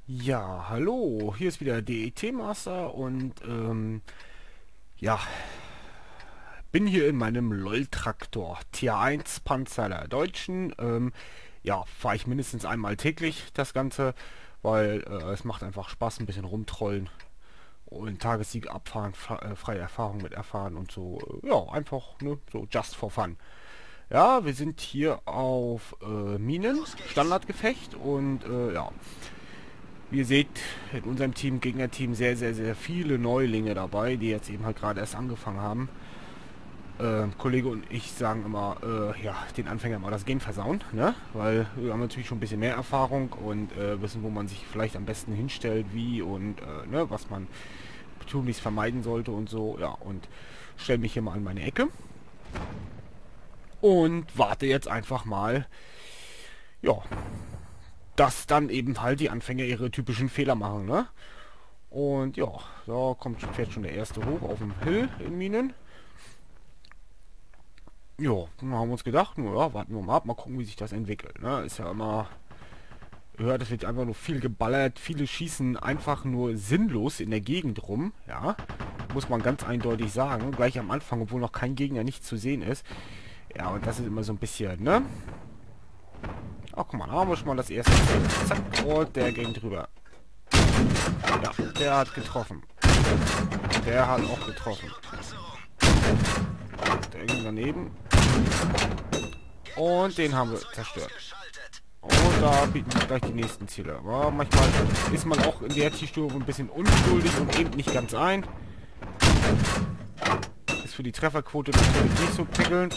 Ja, hallo, hier ist wieder DET Master und ja, bin hier in meinem LOL-Traktor Tier 1 Panzer der Deutschen. Ja, fahre ich mindestens einmal täglich das Ganze, weil es macht einfach Spaß, ein bisschen rumtrollen und Tagessiege abfahren, freie Erfahrung mit erfahren und so. Ja, einfach, ne, so just for fun. Ja, wir sind hier auf Minen, Standardgefecht und ja. Wie ihr seht, in unserem Team, Gegnerteam, sehr, sehr, sehr viele Neulinge dabei, die jetzt eben halt gerade erst angefangen haben. Kollege und ich sagen immer, ja, den Anfängern mal das Game versauen, ne? Weil wir haben natürlich schon ein bisschen mehr Erfahrung und wissen, wo man sich vielleicht am besten hinstellt, wie und ne, was man tunlichst vermeiden sollte und so. Ja, und stelle mich hier mal an meine Ecke und warte jetzt einfach mal, ja, dass dann eben halt die Anfänger ihre typischen Fehler machen, ne? Und ja, da fährt schon der erste hoch auf dem Hill in Minen. Ja, dann haben wir uns gedacht, ja, warten wir mal ab, mal gucken, wie sich das entwickelt. Ne? Ist ja immer, ja, das wird einfach nur viel geballert, viele schießen einfach nur sinnlos in der Gegend rum, ja. Muss man ganz eindeutig sagen, gleich am Anfang, obwohl noch kein Gegner nicht zu sehen ist. Ja, und das ist immer so ein bisschen, ne? Ach, guck mal, da haben wir schon mal das erste. Zack, und der ging drüber. Ja, der hat getroffen. Der hat auch getroffen. Der ging daneben. Und den haben wir zerstört. Und da bieten sich gleich die nächsten Ziele. Aber manchmal ist man auch in der T-Stufe ein bisschen ungeduldig und eben nicht ganz ein. Ist für die Trefferquote natürlich nicht so prickelnd.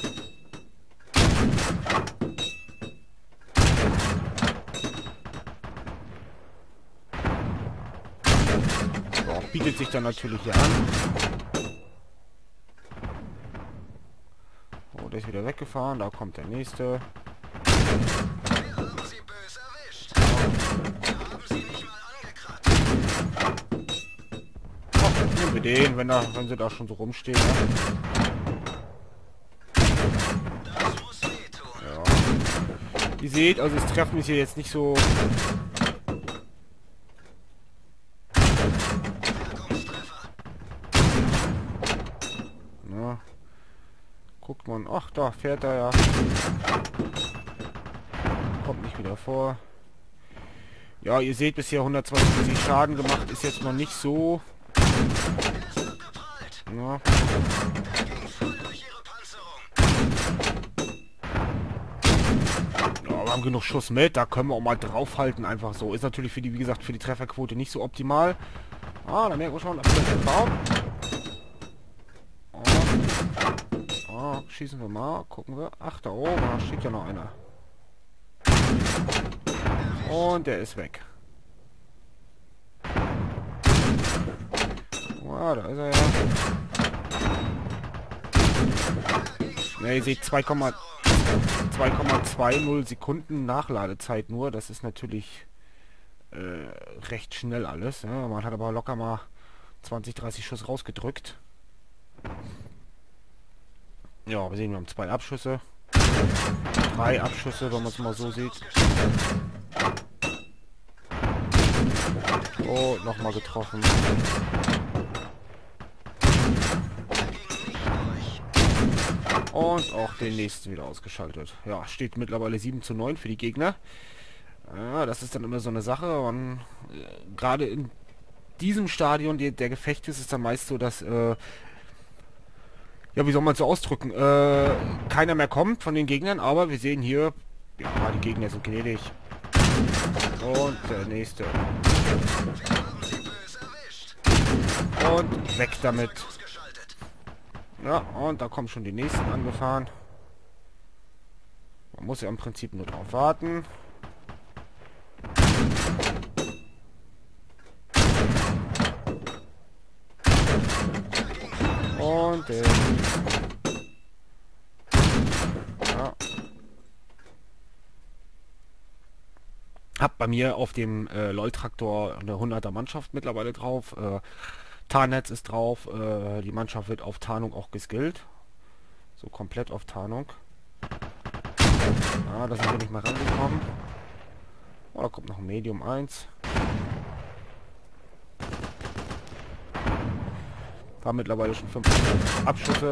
So, bietet sich dann natürlich hier an. Oh, der ist wieder weggefahren. Da kommt der nächste. Nehmen wir den, wenn sie da schon so rumstehen. Ne? Ja. Ihr seht, also das Treffen ist hier jetzt nicht so. Na, guckt man, ach, da fährt er ja. Kommt nicht wieder vor. Ja, ihr seht bisher 120 Schaden gemacht, ist jetzt noch nicht so. Ja. Ja, wir haben genug Schuss mit, da können wir auch mal draufhalten, einfach so. Ist natürlich für die, wie gesagt, für die Trefferquote nicht so optimal. Ah, da merken wir schon, da ist ein Baum. Schießen wir mal, gucken wir. Ach, da oben, da steht ja noch einer. Und der ist weg. Ah, da ist er ja. Ne, ihr seht 2,20 Sekunden Nachladezeit nur. Das ist natürlich recht schnell alles. Ja. Man hat aber locker mal 20, 30 Schuss rausgedrückt. Ja, wir sehen, wir haben 2 Abschüsse. 3 Abschüsse, wenn man es mal so sieht. Oh, nochmal getroffen. Und auch den nächsten wieder ausgeschaltet. Ja, steht mittlerweile 7:9 für die Gegner. Ja, das ist dann immer so eine Sache. Und gerade in diesem Stadion der Gefechte ist es dann meist so, dass ja, wie soll man es so ausdrücken? Keiner mehr kommt von den Gegnern, aber wir sehen hier, ja, die Gegner sind gnädig. Und der nächste. Und weg damit. Ja, und da kommen schon die nächsten angefahren. Man muss ja im Prinzip nur drauf warten. Und ja. Hab bei mir auf dem LOL-Traktor eine 100er Mannschaft mittlerweile drauf. Tarnnetz ist drauf. Die Mannschaft wird auf Tarnung auch geskillt. So komplett auf Tarnung. Ah, da sind wir nicht mal rangekommen. Oh, da kommt noch ein Medium 1. Haben mittlerweile schon 5 Abschüsse.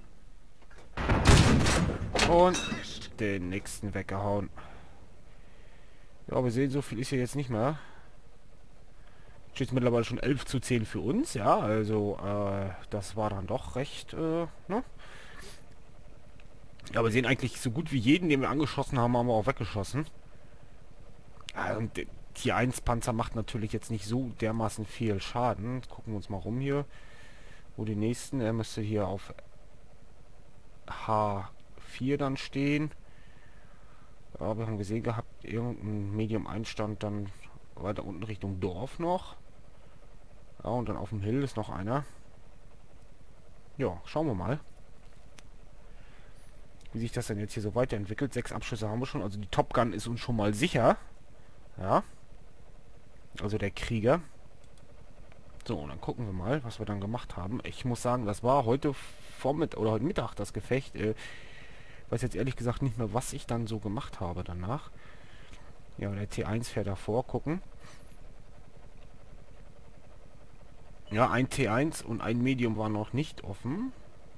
Und den nächsten weggehauen. Ja, wir sehen, so viel ist hier jetzt nicht mehr. Steht mittlerweile schon 11:10 für uns, ja, also das war dann doch recht, ne? Ja, wir sehen eigentlich so gut wie jeden, den wir angeschossen haben, haben wir auch weggeschossen. Ja, und der Tier 1 Panzer macht natürlich jetzt nicht so dermaßen viel Schaden. Jetzt gucken wir uns mal rum hier, wo die nächsten, er müsste hier auf H4 dann stehen. Ja, wir haben gesehen gehabt, irgendein Medium-Einstand dann weiter unten Richtung Dorf noch. Ja, und dann auf dem Hill ist noch einer. Ja, schauen wir mal, wie sich das denn jetzt hier so weiterentwickelt. 6 Abschüsse haben wir schon, also die Top Gun ist uns schon mal sicher. Ja. Also der Krieger. So, und dann gucken wir mal, was wir dann gemacht haben. Ich muss sagen, das war heute Vormittag oder heute Mittag das Gefecht. Weiß jetzt ehrlich gesagt nicht mehr, was ich dann so gemacht habe danach. Ja, der T1 fährt davor, gucken. Ja, ein T1 und ein Medium war noch nicht offen.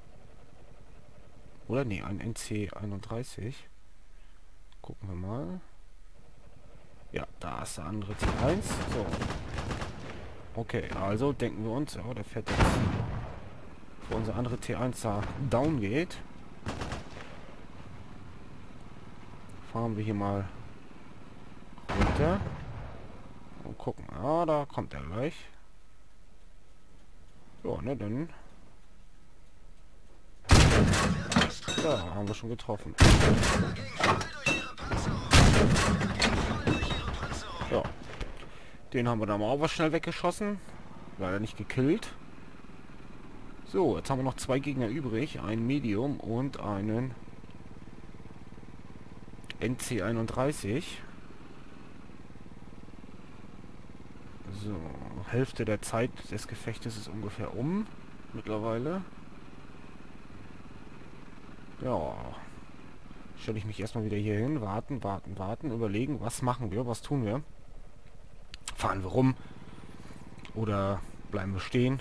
Oder nee, ein NC31. Gucken wir mal. Ja, da ist der andere T1. So. Okay, also denken wir uns, ja, der fährt jetzt, wo unser andere T1 da down geht. Fahren wir hier mal runter. Und gucken. Ah, da kommt er gleich. Ja, ne, dann. Ja, haben wir schon getroffen. Ja. Den haben wir dann mal auch was schnell weggeschossen. Leider nicht gekillt. So, jetzt haben wir noch 2 Gegner übrig. Ein Medium und einen NC31. So, Hälfte der Zeit des Gefechtes ist ungefähr um. Mittlerweile. Ja. Stelle ich mich erstmal wieder hier hin. Warten. Überlegen, was machen wir, was tun wir. Fahren wir rum. Oder bleiben wir stehen.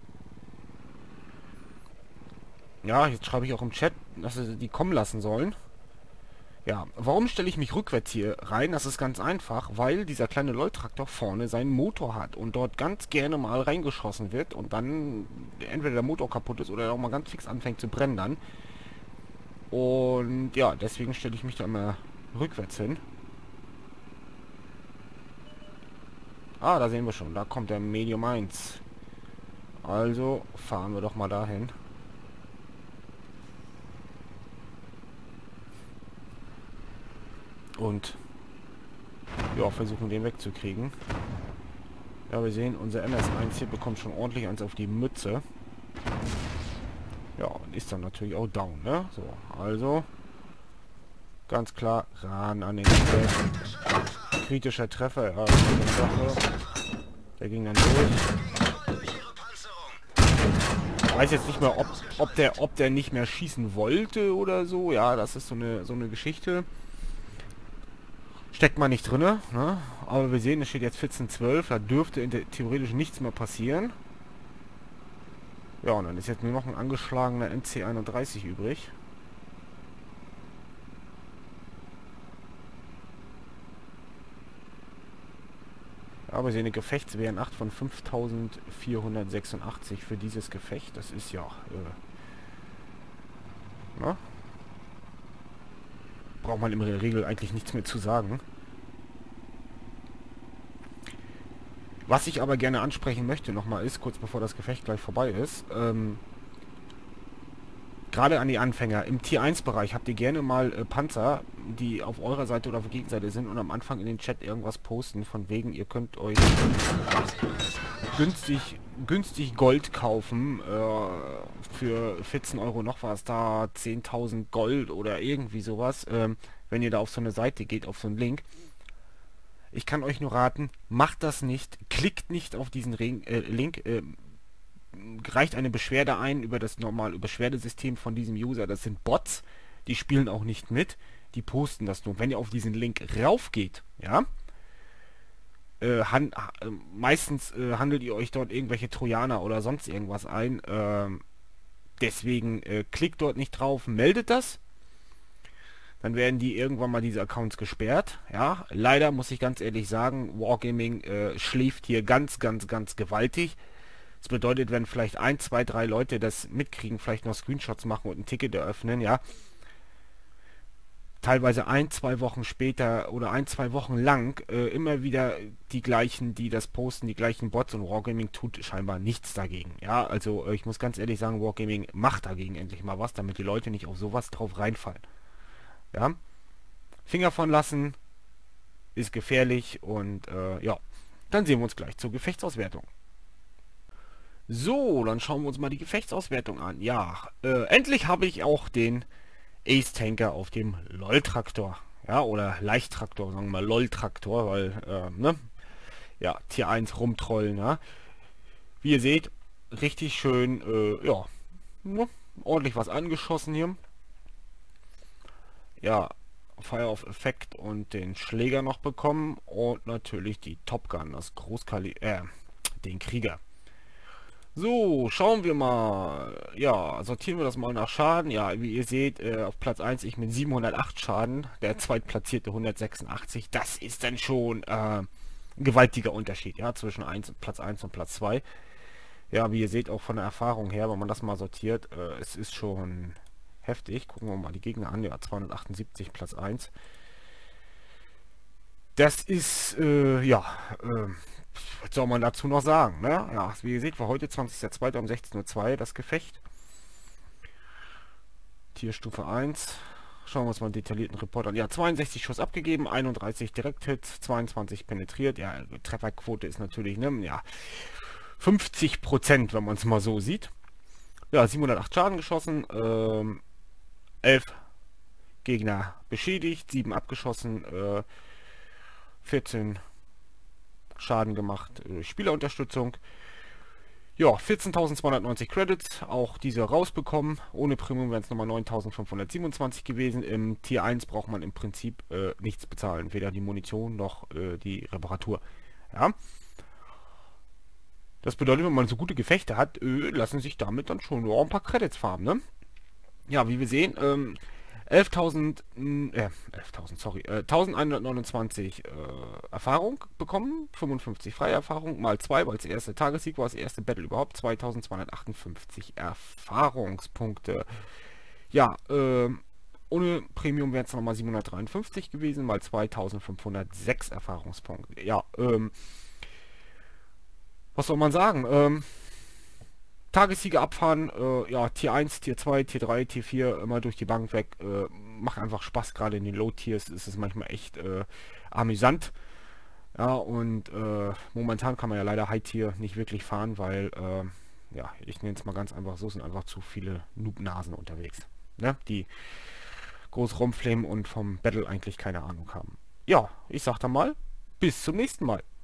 Ja, jetzt schreibe ich auch im Chat, dass sie die kommen lassen sollen. Ja, warum stelle ich mich rückwärts hier rein? Das ist ganz einfach, weil dieser kleine Leuttraktor vorne seinen Motor hat und dort ganz gerne mal reingeschossen wird und dann entweder der Motor kaputt ist oder auch mal ganz fix anfängt zu brennen dann. Und ja, deswegen stelle ich mich da immer rückwärts hin. Ah, da sehen wir schon, da kommt der Medium 1. Also fahren wir doch mal dahin. Und ja, versuchen den wegzukriegen. Ja, wir sehen, unser MS1 hier bekommt schon ordentlich eins auf die Mütze. Ja, und ist dann natürlich auch down, ne? So, also ganz klar ran an den Gefecht. Kritischer Treffer, ja, der ging dann durch. Ich weiß jetzt nicht mehr, ob der nicht mehr schießen wollte oder so. Ja, das ist so eine Geschichte. Steckt man nicht drinne, ne? Aber wir sehen, es steht jetzt 14:12, da dürfte theoretisch nichts mehr passieren. Ja, und dann ist jetzt nur noch ein angeschlagener NC31 übrig. Ja, wir sehen eine Gefechtswehren 8 von 5486 für dieses Gefecht. Das ist ja... na? Braucht man in der Regel eigentlich nichts mehr zu sagen. Was ich aber gerne ansprechen möchte nochmal ist, kurz bevor das Gefecht gleich vorbei ist, gerade an die Anfänger, im Tier 1 Bereich habt ihr gerne mal Panzer, die auf eurer Seite oder auf der Gegenseite sind und am Anfang in den Chat irgendwas posten, von wegen, ihr könnt euch günstig Gold kaufen, für 14 Euro noch was da, 10.000 Gold oder irgendwie sowas, wenn ihr da auf so eine Seite geht, auf so einen Link. Ich kann euch nur raten, macht das nicht, klickt nicht auf diesen Link, reicht eine Beschwerde ein über das normale Beschwerdesystem von diesem User. Das sind Bots, die spielen auch nicht mit, die posten das nur. Wenn ihr auf diesen Link raufgeht, ja, meistens handelt ihr euch dort irgendwelche Trojaner oder sonst irgendwas ein. Deswegen klickt dort nicht drauf, meldet das. Dann werden die irgendwann mal diese Accounts gesperrt. Ja, leider muss ich ganz ehrlich sagen, Wargaming schläft hier ganz, ganz, ganz gewaltig. Das bedeutet, wenn vielleicht 1, 2, 3 Leute das mitkriegen, vielleicht noch Screenshots machen und ein Ticket eröffnen, ja, teilweise 1, 2 Wochen später oder 1, 2 Wochen lang immer wieder die gleichen, die das posten, die gleichen Bots, und Wargaming tut scheinbar nichts dagegen. Ja, also ich muss ganz ehrlich sagen, Wargaming macht dagegen endlich mal was, damit die Leute nicht auf sowas drauf reinfallen. Ja, Finger von lassen ist gefährlich, und ja, dann sehen wir uns gleich zur Gefechtsauswertung. So, dann schauen wir uns mal die Gefechtsauswertung an. Ja, endlich habe ich auch den Ace Tanker auf dem LOL-Traktor. Ja, oder Leichttraktor, sagen wir mal LOL-Traktor, weil, ne? Ja, Tier 1 rumtrollen, ja. Wie ihr seht, richtig schön, ja, ne? Ordentlich was angeschossen hier. Ja, Fire of Effect und den Schläger noch bekommen und natürlich die Top Gun, das den Krieger. So, schauen wir mal. Ja, sortieren wir das mal nach Schaden. Ja, wie ihr seht, auf Platz 1 ich mit 708 Schaden, der zweitplatzierte 186. Das ist dann schon ein gewaltiger Unterschied, ja, zwischen Platz 1 und Platz 2. Ja, wie ihr seht, auch von der Erfahrung her, wenn man das mal sortiert, es ist schon heftig. Gucken wir mal die Gegner an. Ja, 278 Platz 1. Das ist, ja, was soll man dazu noch sagen, ne? Ja, wie ihr seht, war heute 20.02. um 16:02 Uhr das Gefecht. Tierstufe 1. Schauen wir uns mal einen detaillierten Report an. Ja, 62 Schuss abgegeben, 31 Direkthits, 22 penetriert. Ja, Trefferquote ist natürlich, ne? Ja, 50%, wenn man es mal so sieht. Ja, 708 Schaden geschossen, 11 Gegner beschädigt, 7 abgeschossen, 14 Schaden gemacht, Spielerunterstützung. Ja, 14.290 Credits, auch diese rausbekommen. Ohne Premium wären es nochmal 9.527 gewesen. Im Tier 1 braucht man im Prinzip nichts bezahlen, weder die Munition noch die Reparatur. Ja. Das bedeutet, wenn man so gute Gefechte hat, lassen sich damit dann schon ein paar Credits farmen, ne? Ja, wie wir sehen, 1129 Erfahrung bekommen, 55 freie Erfahrung, mal 2, weil es der erste Tagessieg war, das erste Battle überhaupt, 2258 Erfahrungspunkte. Ja, ohne Premium wären es nochmal 753 gewesen, mal 2506 Erfahrungspunkte. Ja, was soll man sagen? Tagessiege abfahren, ja, Tier 1, Tier 2, Tier 3, Tier 4, immer durch die Bank weg. Macht einfach Spaß, gerade in den Low-Tiers ist es manchmal echt amüsant. Ja, und momentan kann man ja leider High-Tier nicht wirklich fahren, weil, ja, ich nenne es mal ganz einfach so, sind einfach zu viele Noob-Nasen unterwegs. Ne? Die groß rumflamen und vom Battle eigentlich keine Ahnung haben. Ja, ich sag dann mal, bis zum nächsten Mal.